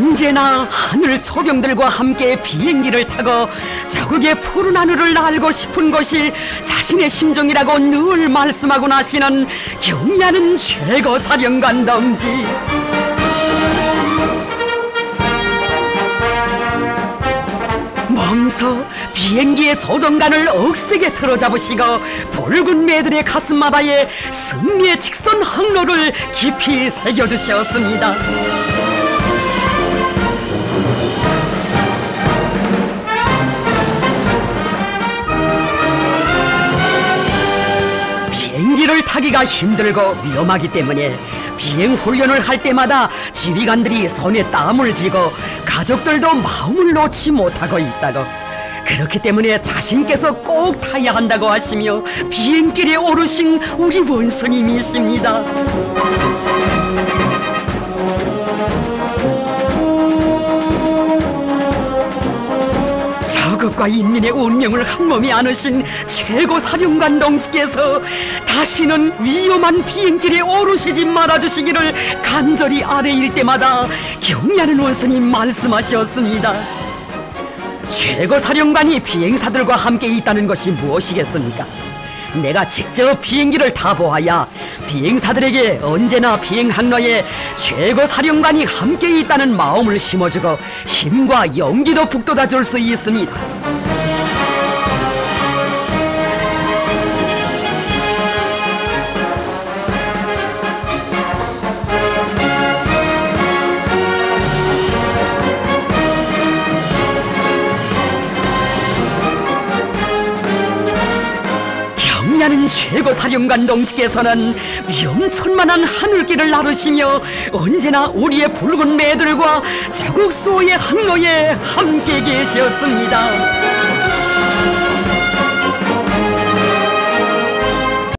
언제나 하늘 초병들과 함께 비행기를 타고 저국의 푸른 하늘을 날고 싶은 것이 자신의 심정이라고 늘 말씀하고 나시는 경의하는 최고사령관 동지. 몸소 비행기의 조종관을 억세게 틀어잡으시고 붉은 매들의 가슴마다에 승리의 직선 항로를 깊이 새겨주셨습니다. 비행기를 타기가 힘들고 위험하기 때문에 비행 훈련을 할 때마다 지휘관들이 손에 땀을 쥐고 가족들도 마음을 놓지 못하고 있다고, 그렇기 때문에 자신께서 꼭 타야 한다고 하시며 비행길에 오르신 우리 원스님이십니다. 저국과 인민의 운명을 한몸에 안으신 최고사령관 동지께서 다시는 위험한 비행길에 오르시지 말아주시기를 간절히 아뢰일 때마다 경의하는 원스님 말씀하셨습니다. 최고사령관이 비행사들과 함께 있다는 것이 무엇이겠습니까? 내가 직접 비행기를 타보아야 비행사들에게 언제나 비행 항로에 최고사령관이 함께 있다는 마음을 심어주고 힘과 용기도 북돋아 줄 수 있습니다. 경의하는 최고사령관 동지께서는 위험천만한 하늘길을 나르시며 언제나 우리의 붉은 매들과 저국 수호의 항로에 함께 계셨습니다.